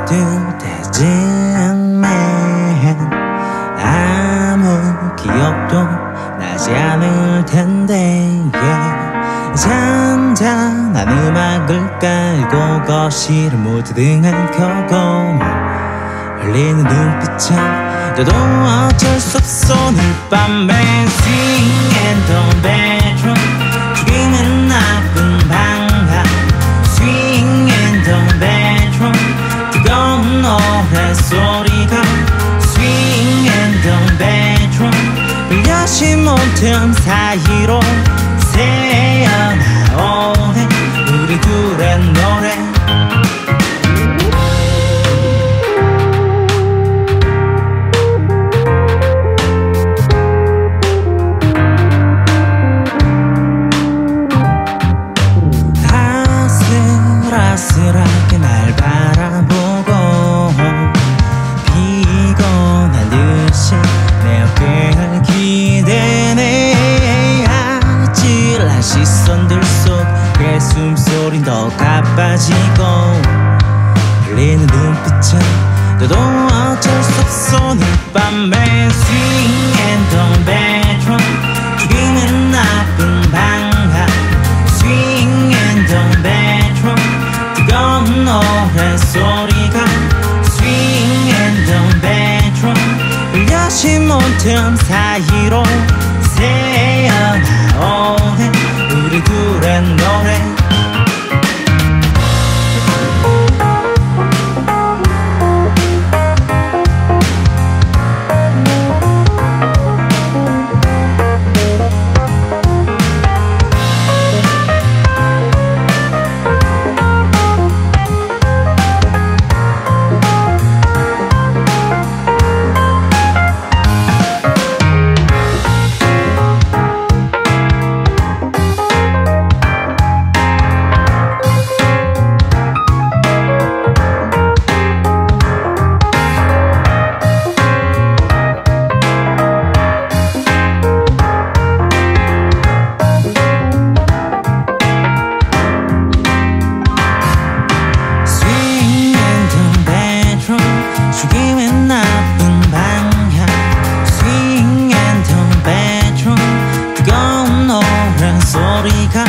되진 맨 아무 기억도 나지 않을 텐데 잔잔한 음악을 깔고 거실을 모두 등을 켜고 흘리는 눈빛은 또 어쩔 수 없어 오늘 밤에 Swing in the bedroom 죽이는 나쁜 방학 Swing in the bedroom 뜨거운 노래소리가 Swing in the bedroom 불려시 못한 사이로 새어나오네 우리 둘의 노래 아슬아슬하게 날 바라보고 피곤한 듯이 내 어깨를 기대네 아찔한 시선들 속에 숨소린 더 가빠지고 흘리는 눈빛은 너도 어쩔 수 없어 오늘 밤에 Swing in the bedroom 죽이는 나쁜 방학 Swing in the bedroom 뜨거운 노래소리가 Swing in the bedroom 불려시 못한 사이로 새어나오네 우리 둘의 노래 죽이면 나쁜 방향 Swing in the bedroom 뜨거운 노래소리가